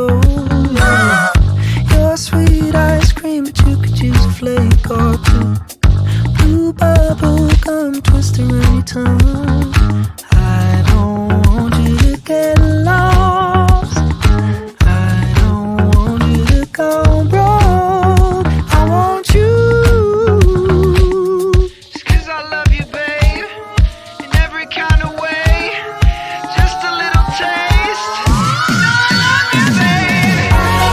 stole. Yeah. Your sweet ice cream, but you could use a flake or two. Blue bubblegum twisting around your tongue. I don't want you to get lost. I don't want you to go broke. I want you. Just 'cause I love you, babe, in every kind of way. Just a little taste. You know I love you, babe.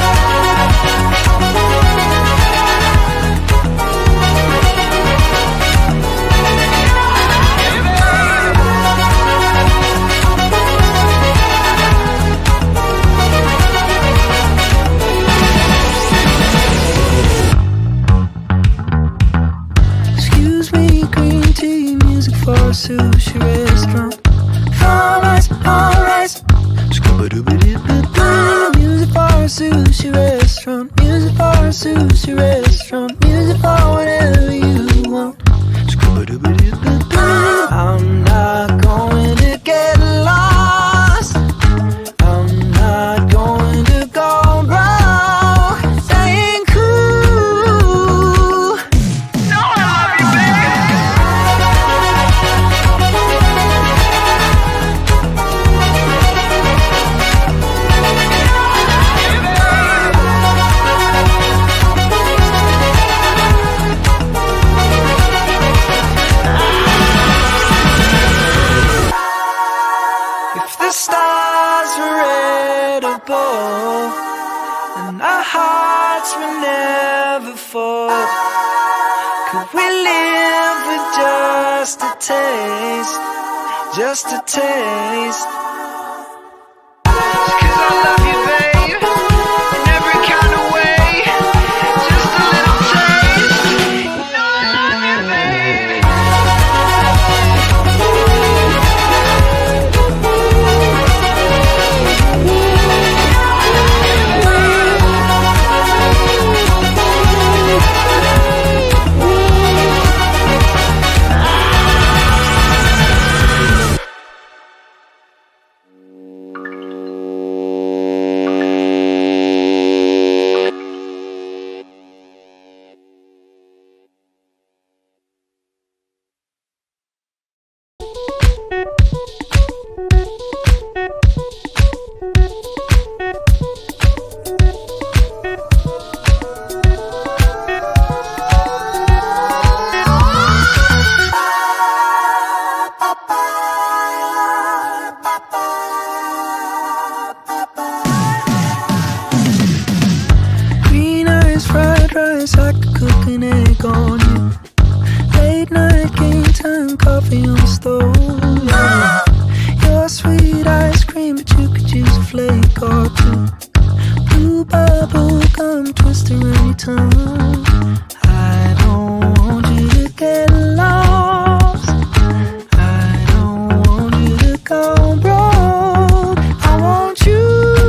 Excuse me, green tea, music for a sushi restaurant. All rice, Scuba duba dubub. Music for a sushi restaurant. Music for a sushi restaurant. Music for whatever you want. Scuba duba dubub. I'm not going to get lost. I'm not going to go broke. Saying cool. No, I love you, baby. If the stars were edible and our hearts would never fall, could we live with just a taste? Just a taste. 'Cause I love you, babe, in every kind of way. Just a little taste. You know I love you, baby. Green eyes, fried rice, I could cook an egg on you. Late night game time, coffee on the stove. Yeah. Your sweet ice cream, but you could use a flake or two. Blue bubblegum twisting around your tongue. I don't want you to get lost. I don't want you to go broke. I want you.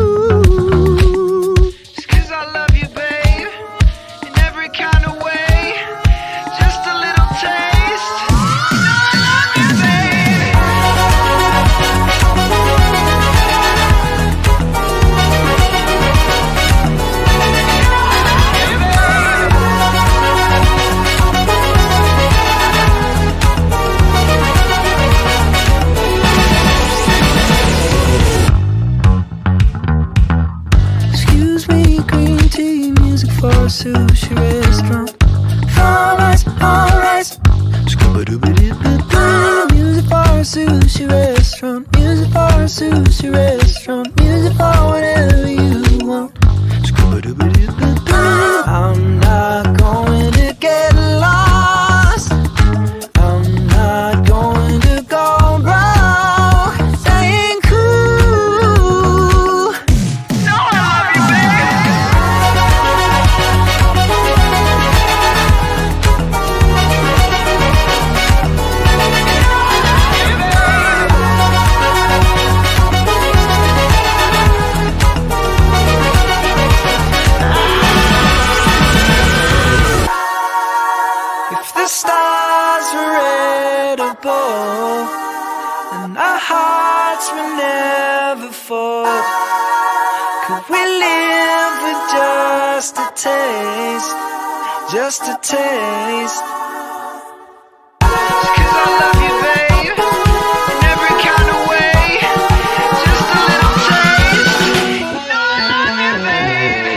Just 'cause I love you, babe, in every kind of way. Just a little taste. You know I love you, baby. Excuse me, green tea, music for a sushi restaurant. All rice, Scuba duba dubub. Music for a sushi restaurant. Music for a sushi restaurant. Music for whatever you want. Scuba duba dubub. I'm not going to get lost. I'm not going to go broke. Saying cool. No, I love you, baby. If the stars were edible and our hearts would never fall, could we live just a taste, just a taste. Just 'cause I love you, babe, in every kind of way. Just a little taste, you know I love you, baby.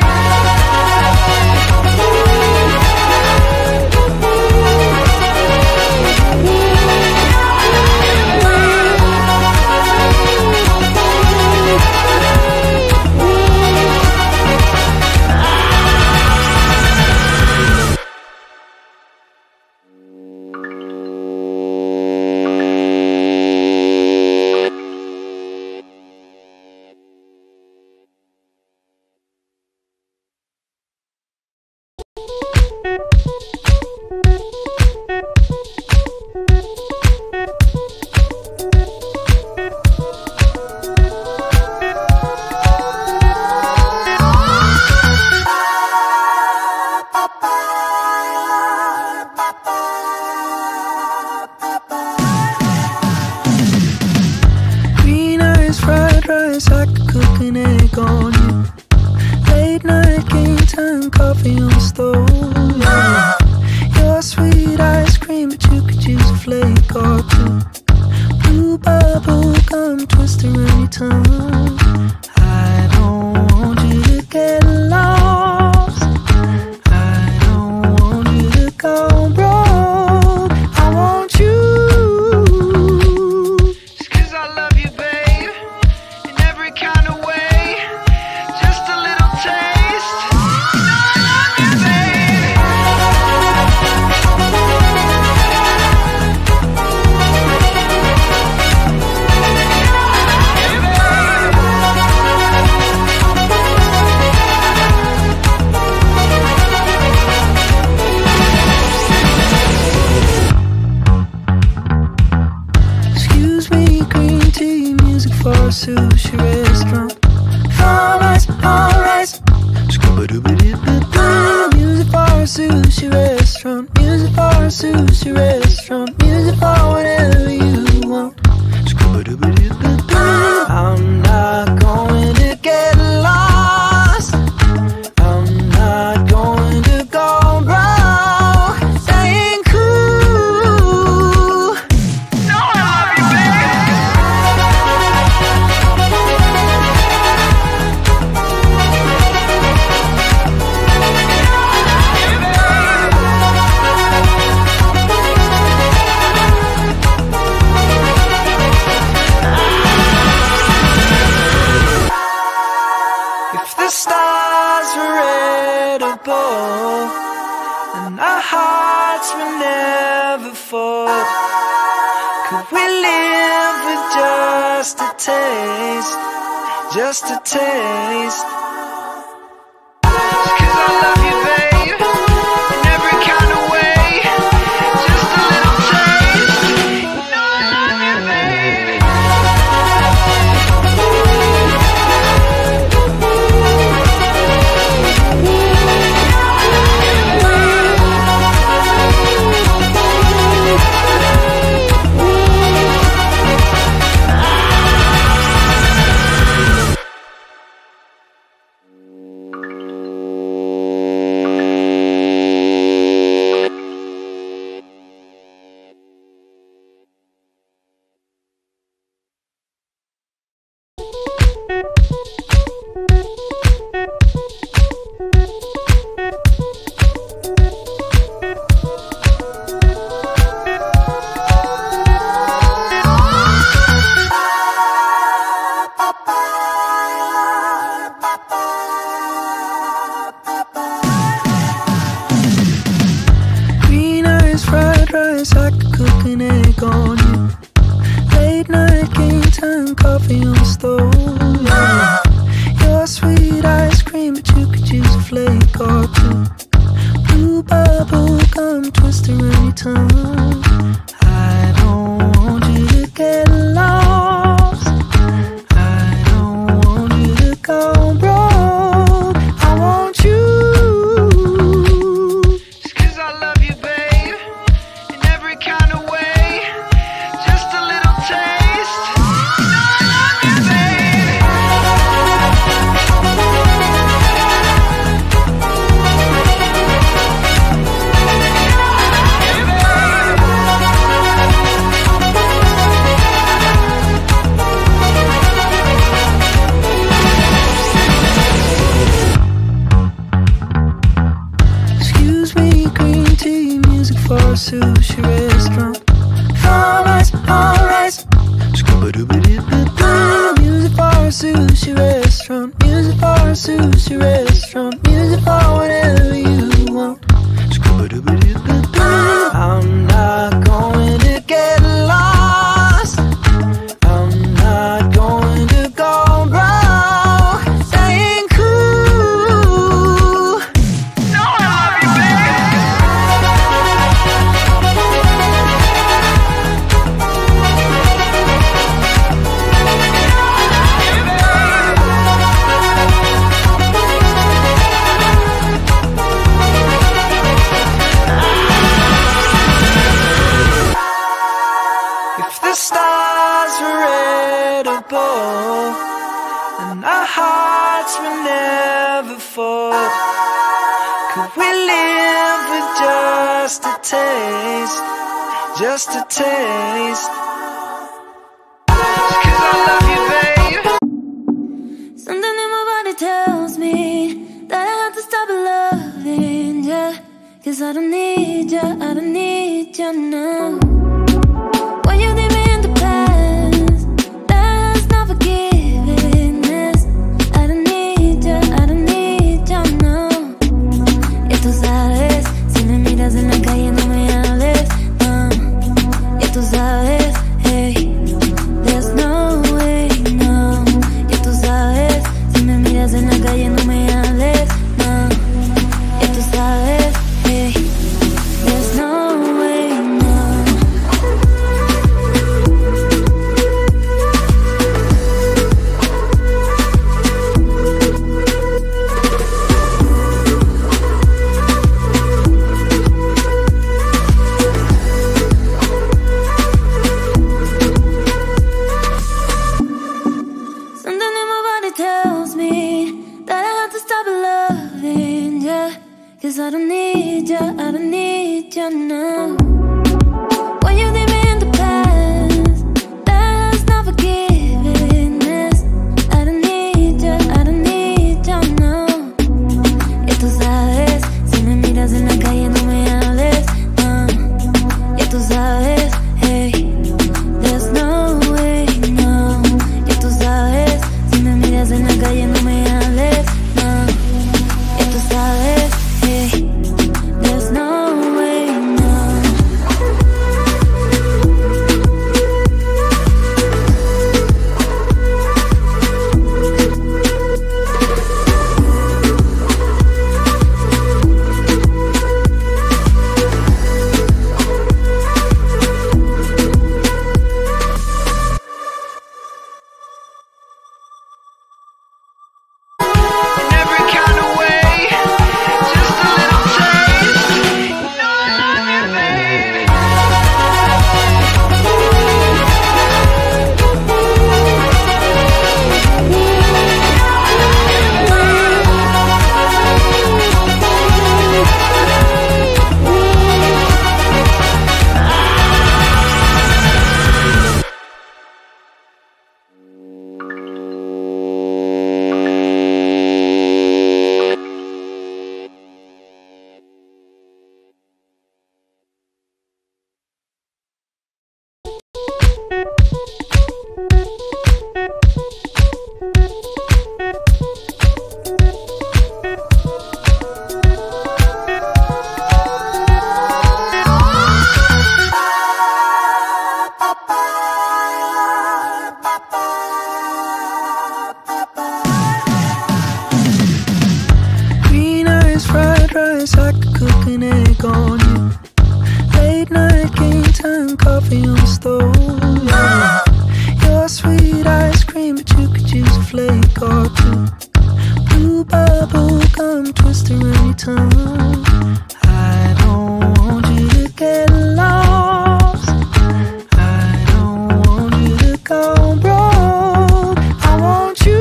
I could cook an egg on you. Late night game time, coffee on the stove, yeah. Your sweet ice cream, but you could use a flake or two. Blue bubblegum twist around your tongue. I don't want you to get lost. I don't want you to go broke. I want you. Just 'cause I love you, babe, in every kind of way. Just a little taste, you know I love you, baby. Excuse me, green tea, music for a sushi restaurant. All rice, all rice. Scuba duba dubub. Music for a sushi restaurant. Music for a sushi restaurant. Music for whatever you want. Scuba duba dubub. I'm not going to get lost. I'm not going to go broke. Staying cool. No, I love you, baby. If the stars were edible, and our hearts would never fall, could we live with just a taste, just a taste? Just 'cause I love you, babe, in every kind of way. Just a little taste, you know I love you, baby. Green eyes, fried rice, I could cook an egg on you. Late night game time, coffee on the stove, yeah. Your sweet ice cream, but you could use a flake or two. Blue bubblegum twist around your tongue. I don't want you to get lost. I don't want you to go broke. I want you. Just 'cause I love you, babe, in every kind of way. Just a little taste, you know I love you, baby. a sushi restaurant. Fried rice, all rice. Scuba duba dubub. Music for a sushi restaurant. Music for a sushi restaurant. Music for whatever you want. Scuba duba dubub. I'm not going to get lost. I'm not going to go broke. Staying cool. No, I love you, baby. If the stars were edible and our hearts will never fall, could we live with just a taste? Just a taste. 'Cause I love you, babe. Something in my body tells me that I have to stop loving ya. 'Cause I don't need ya, I don't need ya now. When you leave me in the past, that's not forgiveness. I don't need ya, I don't need ya now. Y tú sabes, si me miras en la calle no me hables, no. Y tú sabes, hey, there's no way, no. Y tú sabes, si me miras en la calle no me hables, no. Y tú sabes, hey, there's no way, no. Something in my body tells me that I have to stop loving ya. 'Cause I don't need ya, I don't need ya now. When you leave me in the past, that's not forgiveness. I don't need ya, I don't need ya now. Y tú sabes, si me miras en la calle no me hables, no. Y tú sabes, hey, there's no way, no. Y tú sabes, si me miras en la calle no me hables, no. Y tú sabes, hey, there's no way, no. In every kind of way, just a little taste. You know I love you, baby. Green eyes, fried rice, I could cook an egg on you. Late night game time, coffee on the stove. Yeah. Your sweet ice cream, but you could use a flake or two. Blue bubblegum twister around your tongue. I don't want you to get lost. I don't want you to go broke. I want you.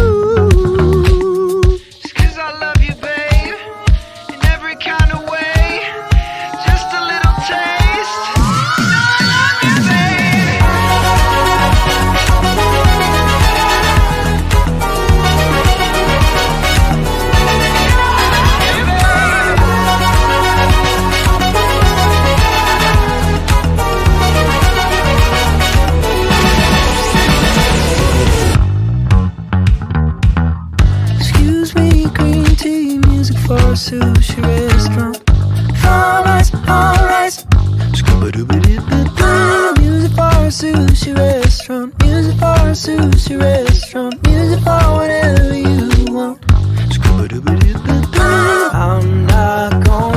'Cause I love you, babe. In every kind of way, just a little taste. You know I love you, baby. sushi restaurant. Alright, alright. Scuba duba duba. Music for a sushi restaurant. Music for a sushi restaurant. Music for whatever you want. Scuba duba duba. I'm not going.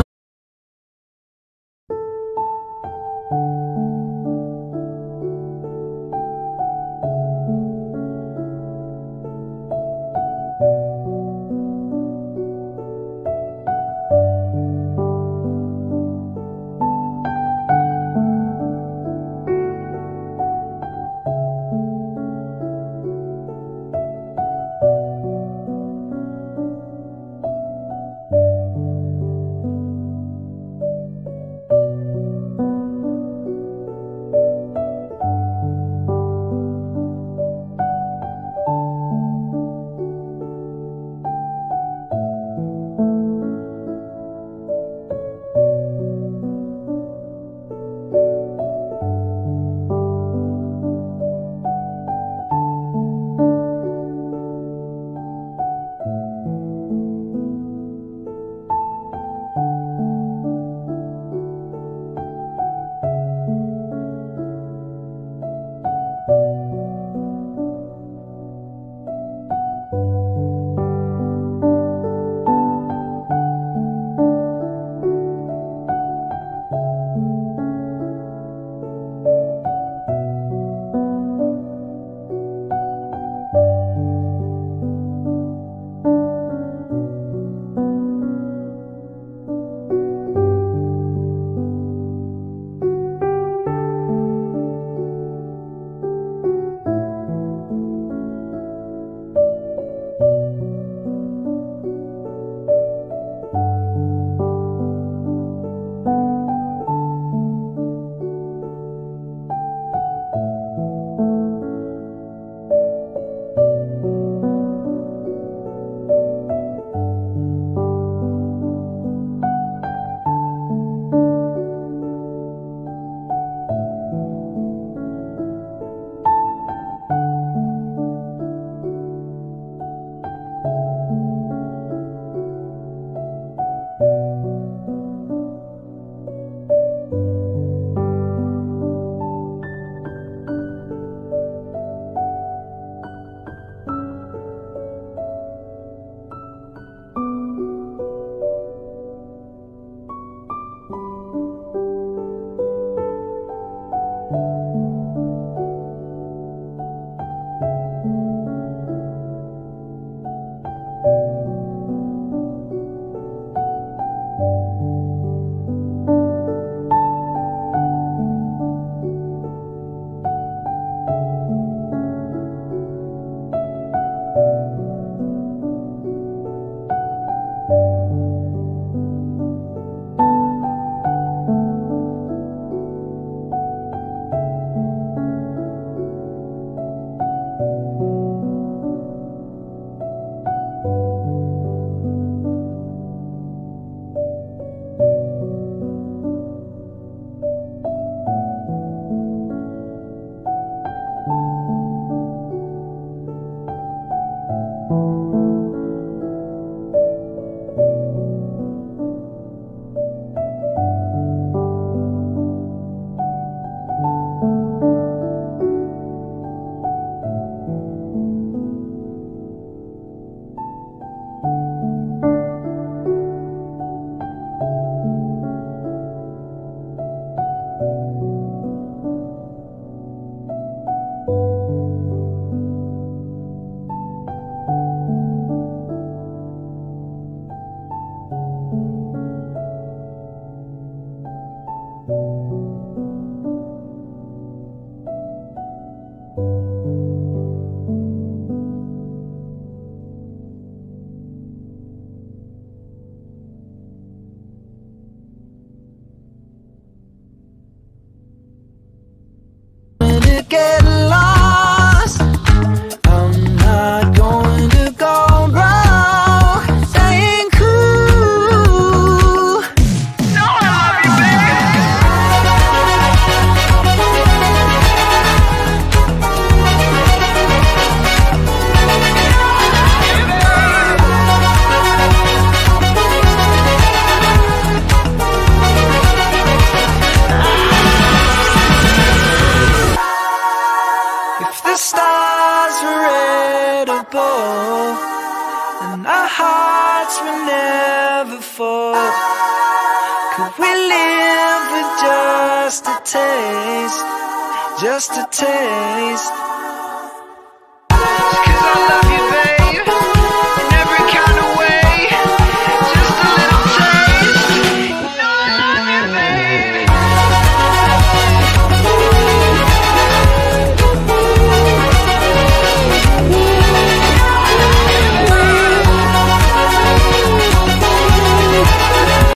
unstoppable, and our hearts will never fall. Could we live with just a taste, just a taste?